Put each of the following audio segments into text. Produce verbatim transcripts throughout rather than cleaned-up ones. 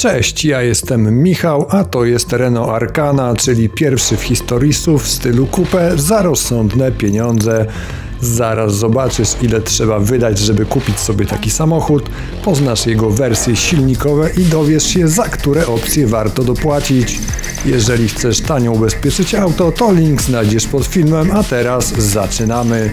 Cześć, ja jestem Michał, a to jest Renault Arkana, czyli pierwszy w historii S U V w stylu coupé za rozsądne pieniądze. Zaraz zobaczysz, ile trzeba wydać, żeby kupić sobie taki samochód, poznasz jego wersje silnikowe i dowiesz się, za które opcje warto dopłacić. Jeżeli chcesz tanio ubezpieczyć auto, to link znajdziesz pod filmem, a teraz zaczynamy.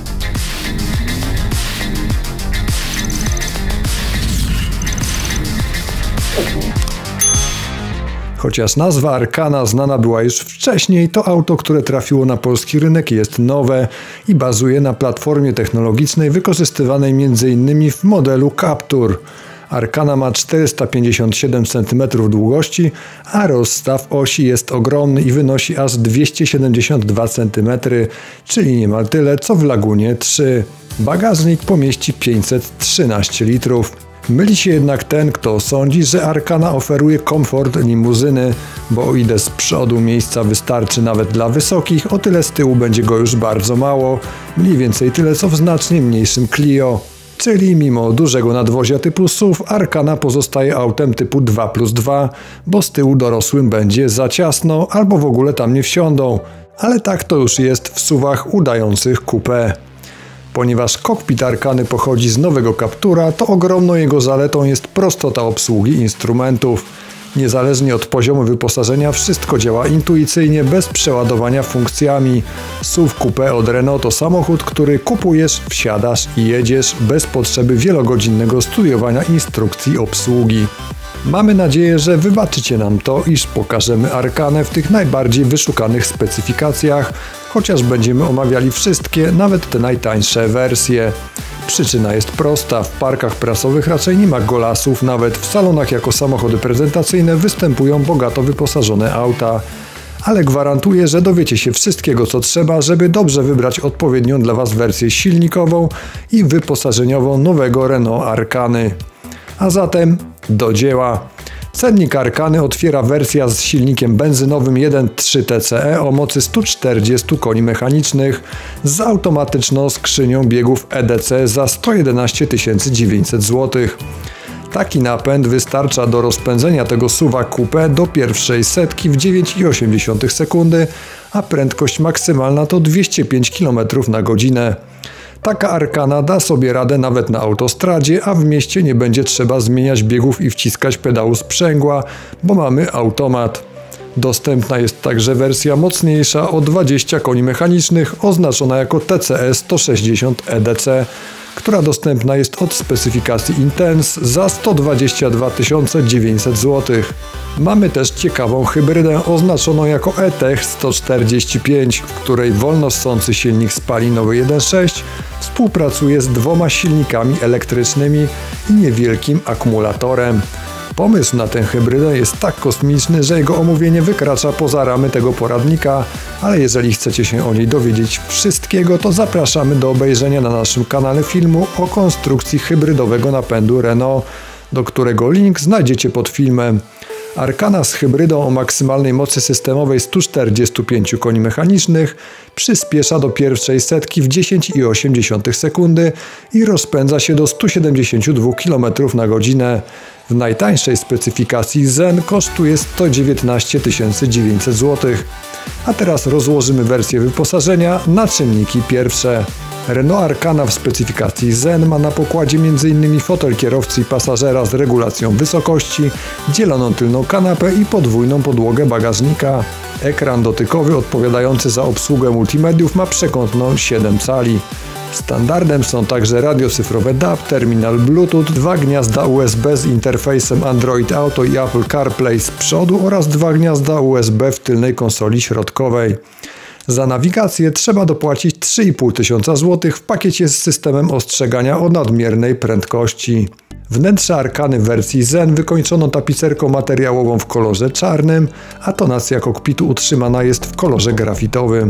Chociaż nazwa Arkana znana była już wcześniej, to auto, które trafiło na polski rynek, jest nowe i bazuje na platformie technologicznej wykorzystywanej między innymi w modelu Captur. Arkana ma czterysta pięćdziesiąt siedem centymetrów długości, a rozstaw osi jest ogromny i wynosi aż dwieście siedemdziesiąt dwa centymetry, czyli niemal tyle co w Lagunie trzy. Bagażnik pomieści pięćset trzynaście litrów. Myli się jednak ten, kto sądzi, że Arkana oferuje komfort limuzyny, bo o ile z przodu miejsca wystarczy nawet dla wysokich, o tyle z tyłu będzie go już bardzo mało, mniej więcej tyle co w znacznie mniejszym Clio. Czyli mimo dużego nadwozia typu S U V, Arkana pozostaje autem typu dwa plus dwa, bo z tyłu dorosłym będzie za ciasno albo w ogóle tam nie wsiądą. Ale tak to już jest w S U V-ach udających coupé. Ponieważ kokpit Arkany pochodzi z nowego Captura, to ogromną jego zaletą jest prostota obsługi instrumentów. Niezależnie od poziomu wyposażenia wszystko działa intuicyjnie, bez przeładowania funkcjami. S U V coupé od Renault to samochód, który kupujesz, wsiadasz i jedziesz bez potrzeby wielogodzinnego studiowania instrukcji obsługi. Mamy nadzieję, że wybaczycie nam to, iż pokażemy Arkanę w tych najbardziej wyszukanych specyfikacjach, chociaż będziemy omawiali wszystkie, nawet te najtańsze wersje. Przyczyna jest prosta, w parkach prasowych raczej nie ma golasów, nawet w salonach jako samochody prezentacyjne występują bogato wyposażone auta. Ale gwarantuję, że dowiecie się wszystkiego, co trzeba, żeby dobrze wybrać odpowiednią dla Was wersję silnikową i wyposażeniową nowego Renault Arkany. A zatem do dzieła. Cennik Arkany otwiera wersja z silnikiem benzynowym jeden przecinek trzy T C E o mocy stu czterdziestu koni mechanicznych z automatyczną skrzynią biegów E D C za sto jedenaście tysięcy dziewięćset złotych. Taki napęd wystarcza do rozpędzenia tego S U V-a coupé do pierwszej setki w dziewięć przecinek osiem sekundy, a prędkość maksymalna to dwieście pięć kilometrów na godzinę. Taka Arkana da sobie radę nawet na autostradzie, a w mieście nie będzie trzeba zmieniać biegów i wciskać pedału sprzęgła, bo mamy automat. Dostępna jest także wersja mocniejsza o dwadzieścia koni mechanicznych, oznaczona jako T C E sto sześćdziesiąt E D C, która dostępna jest od specyfikacji Intense za sto dwadzieścia dwa tysiące dziewięćset złotych. Mamy też ciekawą hybrydę oznaczoną jako E-Tech sto czterdzieści pięć, w której wolno ssący silnik spalinowy jeden przecinek sześć współpracuje z dwoma silnikami elektrycznymi i niewielkim akumulatorem. Pomysł na tę hybrydę jest tak kosmiczny, że jego omówienie wykracza poza ramy tego poradnika, ale jeżeli chcecie się o niej dowiedzieć wszystkiego, to zapraszamy do obejrzenia na naszym kanale filmu o konstrukcji hybrydowego napędu Renault, do którego link znajdziecie pod filmem. Arkana z hybrydą o maksymalnej mocy systemowej stu czterdziestu pięciu koni mechanicznych przyspiesza do pierwszej setki w dziesięć przecinek osiem sekundy i rozpędza się do stu siedemdziesięciu dwóch kilometrów na godzinę. W najtańszej specyfikacji Zen kosztuje sto dziewiętnaście tysięcy dziewięćset złotych. A teraz rozłożymy wersję wyposażenia na czynniki pierwsze. Renault Arkana w specyfikacji Zen ma na pokładzie między innymi fotel kierowcy i pasażera z regulacją wysokości, dzieloną tylną kanapę i podwójną podłogę bagażnika. Ekran dotykowy odpowiadający za obsługę multimediów ma przekątną siedem cali. Standardem są także radio cyfrowe D A B, terminal Bluetooth, dwa gniazda U S B z interfejsem Android Auto i Apple CarPlay z przodu oraz dwa gniazda U S B w tylnej konsoli środkowej. Za nawigację trzeba dopłacić trzy i pół tysiąca złotych w pakiecie z systemem ostrzegania o nadmiernej prędkości. Wnętrze Arkany w wersji Zen wykończono tapicerką materiałową w kolorze czarnym, a tonacja kokpitu utrzymana jest w kolorze grafitowym.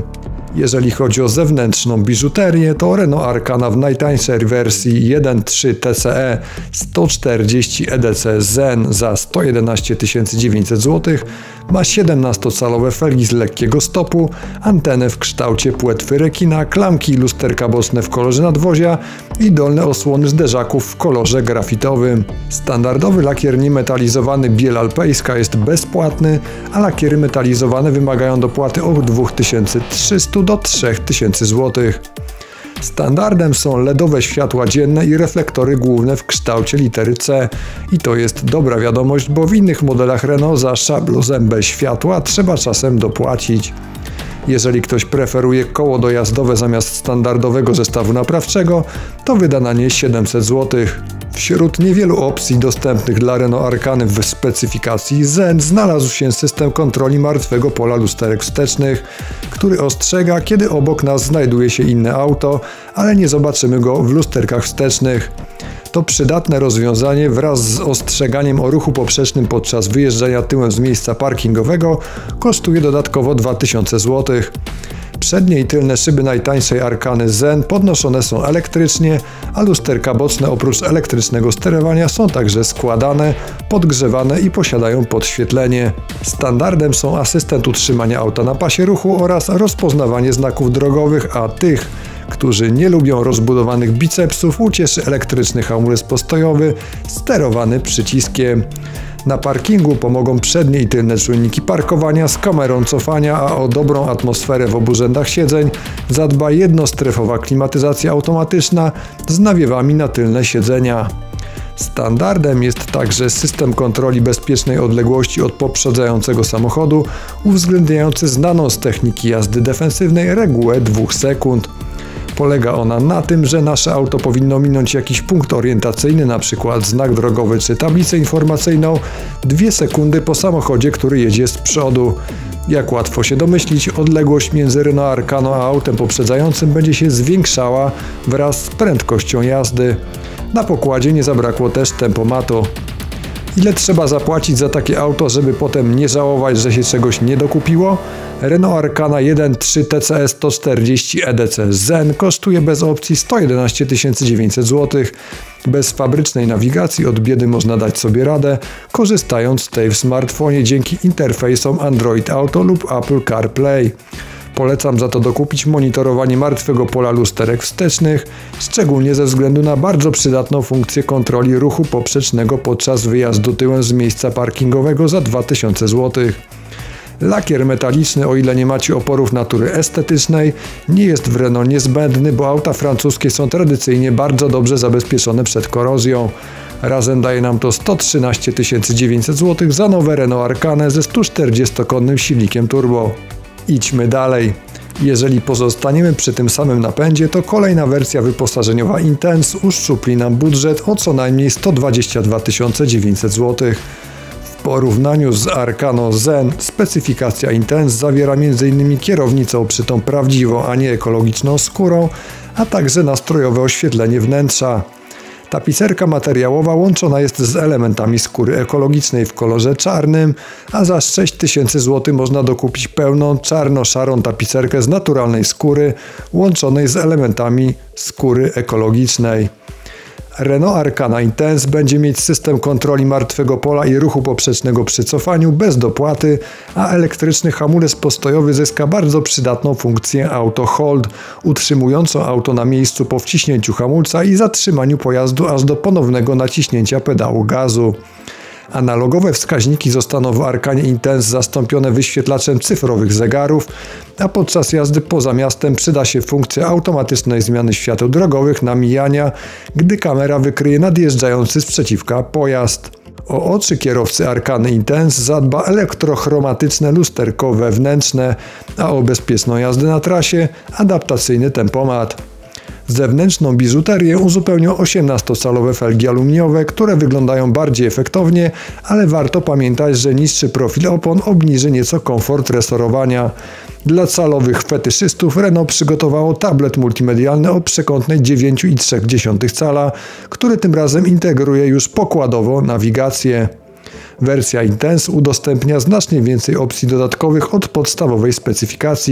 Jeżeli chodzi o zewnętrzną biżuterię, to Renault Arkana w najtańszej wersji jeden przecinek trzy T C E sto czterdzieści E D C Zen za sto jedenaście tysięcy dziewięćset złotych ma siedemnastocalowe felgi z lekkiego stopu, antenę w kształcie płetwy rekina, klamki i lusterka boczne w kolorze nadwozia i dolne osłony zderzaków w kolorze grafitowym. Standardowy lakier niemetalizowany biel alpejska jest bezpłatny, a lakiery metalizowane wymagają dopłaty od dwa tysiące trzysta do trzy tysiące złotych. Standardem są ledowe światła dzienne i reflektory główne w kształcie litery C. I to jest dobra wiadomość, bo w innych modelach Renault za szablozębe światła trzeba czasem dopłacić. Jeżeli ktoś preferuje koło dojazdowe zamiast standardowego zestawu naprawczego, to wyda na nie siedemset złotych. Wśród niewielu opcji dostępnych dla Renault Arkany w specyfikacji Zen znalazł się system kontroli martwego pola lusterek wstecznych, który ostrzega, kiedy obok nas znajduje się inne auto, ale nie zobaczymy go w lusterkach wstecznych. To przydatne rozwiązanie wraz z ostrzeganiem o ruchu poprzecznym podczas wyjeżdżania tyłem z miejsca parkingowego kosztuje dodatkowo dwa tysiące złotych. Przednie i tylne szyby najtańszej Arkany Zen podnoszone są elektrycznie, a lusterka boczne oprócz elektrycznego sterowania są także składane, podgrzewane i posiadają podświetlenie. Standardem są asystent utrzymania auta na pasie ruchu oraz rozpoznawanie znaków drogowych, a tych, którzy nie lubią rozbudowanych bicepsów, ucieszy elektryczny hamulec postojowy sterowany przyciskiem. Na parkingu pomogą przednie i tylne czujniki parkowania z kamerą cofania, a o dobrą atmosferę w obu rzędach siedzeń zadba jednostrefowa klimatyzacja automatyczna z nawiewami na tylne siedzenia. Standardem jest także system kontroli bezpiecznej odległości od poprzedzającego samochodu, uwzględniający znaną z techniki jazdy defensywnej regułę dwóch sekund. Polega ona na tym, że nasze auto powinno minąć jakiś punkt orientacyjny, np. znak drogowy czy tablicę informacyjną, dwie sekundy po samochodzie, który jedzie z przodu. Jak łatwo się domyślić, odległość między Renault Arkaną a autem poprzedzającym będzie się zwiększała wraz z prędkością jazdy. Na pokładzie nie zabrakło też tempomatu. Ile trzeba zapłacić za takie auto, żeby potem nie żałować, że się czegoś nie dokupiło? Renault Arkana jeden przecinek trzy T C E sto czterdzieści E D C Zen kosztuje bez opcji sto jedenaście tysięcy dziewięćset złotych. Bez fabrycznej nawigacji od biedy można dać sobie radę, korzystając z tej w smartfonie dzięki interfejsom Android Auto lub Apple CarPlay. Polecam za to dokupić monitorowanie martwego pola lusterek wstecznych, szczególnie ze względu na bardzo przydatną funkcję kontroli ruchu poprzecznego podczas wyjazdu tyłem z miejsca parkingowego za dwa tysiące złotych. Lakier metaliczny, o ile nie macie oporów natury estetycznej, nie jest w Renault niezbędny, bo auta francuskie są tradycyjnie bardzo dobrze zabezpieczone przed korozją. Razem daje nam to sto trzynaście tysięcy dziewięćset złotych za nowe Renault Arkanę ze stu czterdziestokonnym silnikiem turbo. Idźmy dalej. Jeżeli pozostaniemy przy tym samym napędzie, to kolejna wersja wyposażeniowa Intense uszczupli nam budżet o co najmniej sto dwadzieścia dwa tysiące dziewięćset złotych. W porównaniu z Arkaną Zen specyfikacja Intense zawiera między innymi kierownicę obszytą prawdziwą, a nie ekologiczną skórą, a także nastrojowe oświetlenie wnętrza. Tapicerka materiałowa łączona jest z elementami skóry ekologicznej w kolorze czarnym, a za sześć tysięcy złotych można dokupić pełną czarno-szarą tapicerkę z naturalnej skóry łączonej z elementami skóry ekologicznej. Renault Arkana Intense będzie mieć system kontroli martwego pola i ruchu poprzecznego przy cofaniu bez dopłaty, a elektryczny hamulec postojowy zyska bardzo przydatną funkcję Auto Hold, utrzymującą auto na miejscu po wciśnięciu hamulca i zatrzymaniu pojazdu aż do ponownego naciśnięcia pedału gazu. Analogowe wskaźniki zostaną w Arkanie Intense zastąpione wyświetlaczem cyfrowych zegarów, a podczas jazdy poza miastem przyda się funkcja automatycznej zmiany świateł drogowych na mijania, gdy kamera wykryje nadjeżdżający sprzeciwka pojazd. O oczy kierowcy Arkany Intense zadba elektrochromatyczne lusterko wewnętrzne, a o bezpieczną jazdę na trasie adaptacyjny tempomat. Zewnętrzną biżuterię uzupełnią osiemnastocalowe felgi aluminiowe, które wyglądają bardziej efektownie, ale warto pamiętać, że niższy profil opon obniży nieco komfort resorowania. Dla calowych fetyszystów Renault przygotowało tablet multimedialny o przekątnej dziewięć i trzy dziesiątych cala, który tym razem integruje już pokładowo nawigację. Wersja Intense udostępnia znacznie więcej opcji dodatkowych od podstawowej specyfikacji.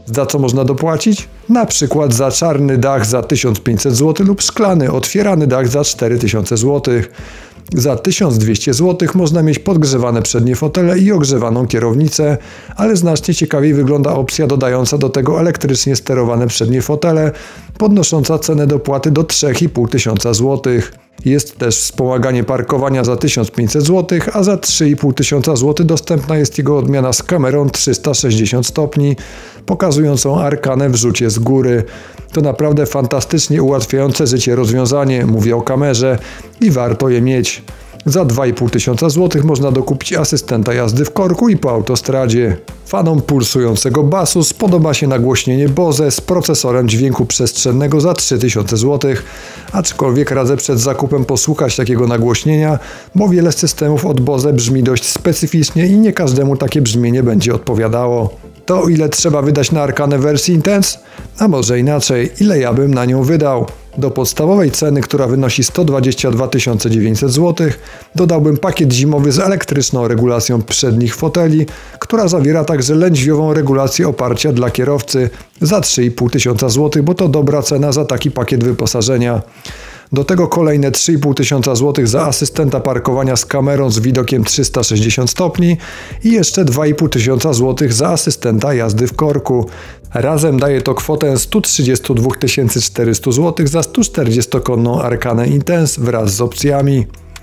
Za co można dopłacić? Na przykład za czarny dach za tysiąc pięćset złotych lub szklany, otwierany dach za cztery tysiące złotych. Za tysiąc dwieście złotych można mieć podgrzewane przednie fotele i ogrzewaną kierownicę, ale znacznie ciekawiej wygląda opcja dodająca do tego elektrycznie sterowane przednie fotele, podnosząca cenę dopłaty do trzy i pół tysiąca złotych. Jest też wspomaganie parkowania za tysiąc pięćset złotych, a za trzy i pół tysiąca złotych dostępna jest jego odmiana z kamerą trzysta sześćdziesiąt stopni, pokazującą Arkanę w rzucie z góry. To naprawdę fantastycznie ułatwiające życie rozwiązanie, mówię o kamerze, i warto je mieć. Za dwa i pół tysiąca złotych można dokupić asystenta jazdy w korku i po autostradzie. Fanom pulsującego basu spodoba się nagłośnienie Bose z procesorem dźwięku przestrzennego za trzy tysiące złotych, aczkolwiek radzę przed zakupem posłuchać takiego nagłośnienia, bo wiele systemów od Bose brzmi dość specyficznie i nie każdemu takie brzmienie będzie odpowiadało. To ile trzeba wydać na Arkanę wersji Intense? A może inaczej, ile ja bym na nią wydał? Do podstawowej ceny, która wynosi sto dwadzieścia dwa tysiące dziewięćset złotych, dodałbym pakiet zimowy z elektryczną regulacją przednich foteli, która zawiera także lędźwiową regulację oparcia dla kierowcy za trzy i pół tysiąca złotych, bo to dobra cena za taki pakiet wyposażenia. Do tego kolejne trzy i pół tysiąca złotych za asystenta parkowania z kamerą z widokiem trzysta sześćdziesiąt stopni i jeszcze dwa i pół tysiąca złotych za asystenta jazdy w korku. Razem daje to kwotę sto trzydzieści dwa tysiące czterysta złotych za sto czterdziestokonną Arkanę Intense wraz z opcjami.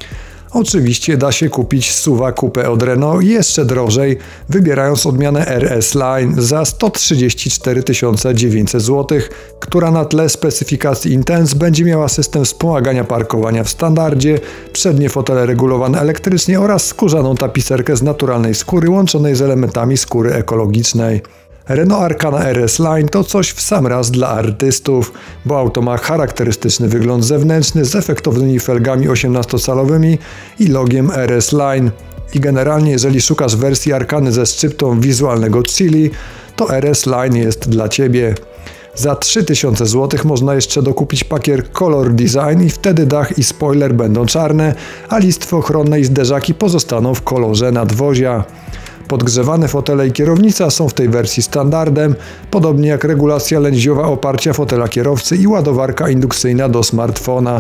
Oczywiście da się kupić S U V-a Coupe od Renault jeszcze drożej, wybierając odmianę R S Line za sto trzydzieści cztery tysiące dziewięćset złotych, która na tle specyfikacji Intense będzie miała system wspomagania parkowania w standardzie, przednie fotele regulowane elektrycznie oraz skórzaną tapicerkę z naturalnej skóry łączonej z elementami skóry ekologicznej. Renault Arkana R S Line to coś w sam raz dla artystów, bo auto ma charakterystyczny wygląd zewnętrzny z efektownymi felgami osiemnastocalowymi i logiem R S Line. I generalnie jeżeli szukasz wersji Arkany ze szczyptą wizualnego chili, to R S Line jest dla Ciebie. Za trzy tysiące złotych można jeszcze dokupić pakiet Color Design i wtedy dach i spoiler będą czarne, a listwy ochronne i zderzaki pozostaną w kolorze nadwozia. Podgrzewane fotele i kierownica są w tej wersji standardem, podobnie jak regulacja lędźwiowa oparcia fotela kierowcy i ładowarka indukcyjna do smartfona.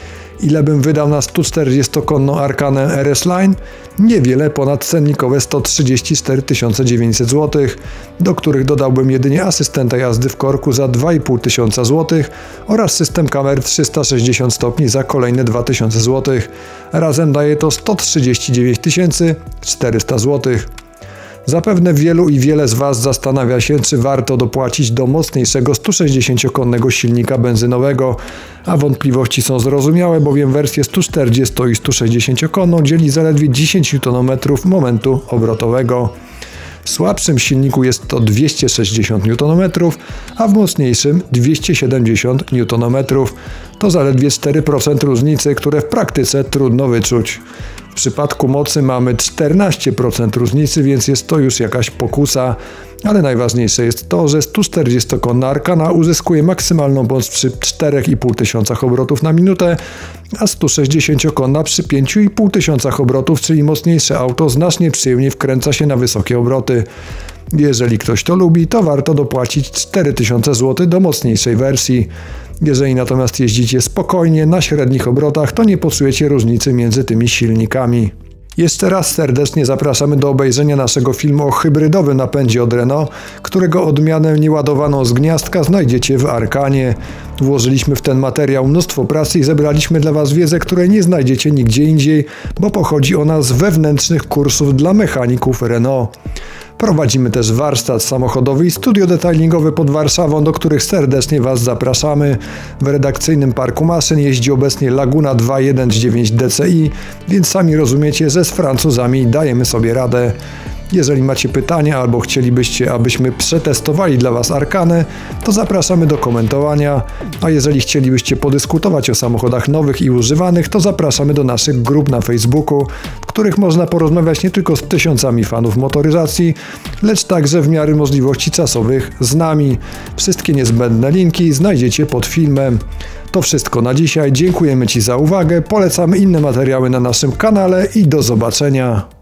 Ile bym wydał na sto czterdziestokonną Arkanę R S Line? Niewiele ponad cennikowe sto trzydzieści cztery tysiące dziewięćset złotych, do których dodałbym jedynie asystenta jazdy w korku za dwa i pół tysiąca złotych oraz system kamer trzysta sześćdziesiąt stopni za kolejne dwa tysiące złotych. Razem daje to sto trzydzieści dziewięć tysięcy czterysta złotych. Zapewne wielu i wiele z Was zastanawia się, czy warto dopłacić do mocniejszego sto sześćdziesięciokonnego silnika benzynowego, a wątpliwości są zrozumiałe, bowiem wersję sto czterdziesto i sto sześćdziesięciokonną dzieli zaledwie dziesięć niutonometrów momentu obrotowego. W słabszym silniku jest to dwieście sześćdziesiąt niutonometrów, a w mocniejszym dwieście siedemdziesiąt niutonometrów. To zaledwie cztery procent różnicy, które w praktyce trudno wyczuć. W przypadku mocy mamy czternaście procent różnicy, więc jest to już jakaś pokusa, ale najważniejsze jest to, że sto czterdziestokonna Arkana uzyskuje maksymalną moc przy czterech i pół tysiącach obrotów na minutę, a sto sześćdziesięciokonna przy pięciu i pół tysiącach obrotów, czyli mocniejsze auto znacznie przyjemniej wkręca się na wysokie obroty. Jeżeli ktoś to lubi, to warto dopłacić cztery tysiące złotych do mocniejszej wersji. Jeżeli natomiast jeździcie spokojnie na średnich obrotach, to nie poczujecie różnicy między tymi silnikami. Jeszcze raz serdecznie zapraszamy do obejrzenia naszego filmu o hybrydowym napędzie od Renault, którego odmianę nieładowaną z gniazdka znajdziecie w Arkanie. Włożyliśmy w ten materiał mnóstwo pracy i zebraliśmy dla Was wiedzę, której nie znajdziecie nigdzie indziej, bo pochodzi ona z wewnętrznych kursów dla mechaników Renault. Prowadzimy też warsztat samochodowy i studio detailingowe pod Warszawą, do których serdecznie Was zapraszamy. W redakcyjnym parku maszyn jeździ obecnie Laguna dwa jeden dziewięć D C I, więc sami rozumiecie, że z Francuzami dajemy sobie radę. Jeżeli macie pytania albo chcielibyście, abyśmy przetestowali dla Was Arkanę, to zapraszamy do komentowania, a jeżeli chcielibyście podyskutować o samochodach nowych i używanych, to zapraszamy do naszych grup na Facebooku, w których można porozmawiać nie tylko z tysiącami fanów motoryzacji, lecz także w miarę możliwości czasowych z nami. Wszystkie niezbędne linki znajdziecie pod filmem. To wszystko na dzisiaj, dziękujemy Ci za uwagę, polecamy inne materiały na naszym kanale i do zobaczenia.